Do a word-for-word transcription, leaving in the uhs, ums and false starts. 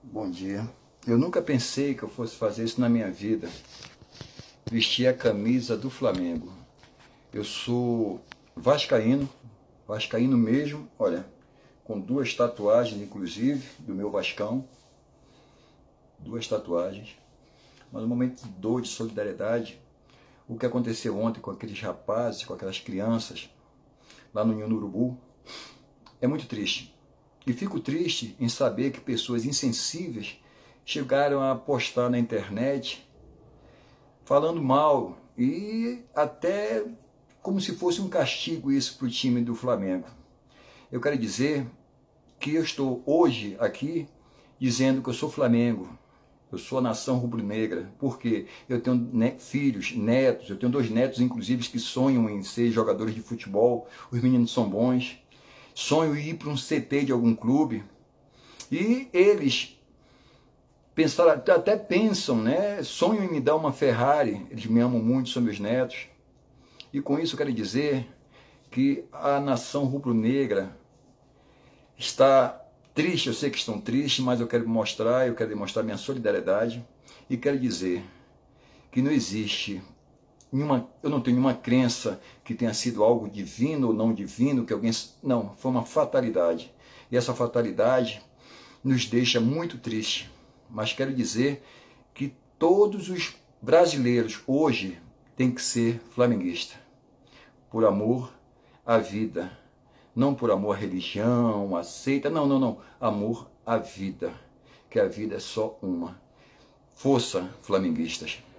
Bom dia. Eu nunca pensei que eu fosse fazer isso na minha vida. Vestir a camisa do Flamengo. Eu sou vascaíno, vascaíno mesmo, olha, com duas tatuagens, inclusive, do meu Vascão. Duas tatuagens. Mas no momento de dor, de solidariedade, o que aconteceu ontem com aqueles rapazes, com aquelas crianças, lá no Ninho do Urubu, é muito triste. E fico triste em saber que pessoas insensíveis chegaram a postar na internet falando mal e até como se fosse um castigo isso para o time do Flamengo. Eu quero dizer que eu estou hoje aqui dizendo que eu sou Flamengo, eu sou a nação rubro-negra, porque eu tenho ne- filhos, netos, eu tenho dois netos inclusive que sonham em ser jogadores de futebol, os meninos são bons, sonham em ir para um C T de algum clube, e eles pensaram, até pensam, né? Sonham em me dar uma Ferrari, eles me amam muito, são meus netos, e com isso eu quero dizer que a nação rubro-negra está triste, eu sei que estão tristes, mas eu quero mostrar, eu quero demonstrar minha solidariedade, e quero dizer que não existe nenhuma, eu não tenho nenhuma crença que tenha sido algo divino ou não divino, que alguém, não, foi uma fatalidade, e essa fatalidade nos deixa muito triste, mas quero dizer que todos os brasileiros hoje têm que ser flamenguistas, por amor à vida, não por amor à religião, à seita, não, não, não, amor à vida, que a vida é só uma. Força, flamenguistas!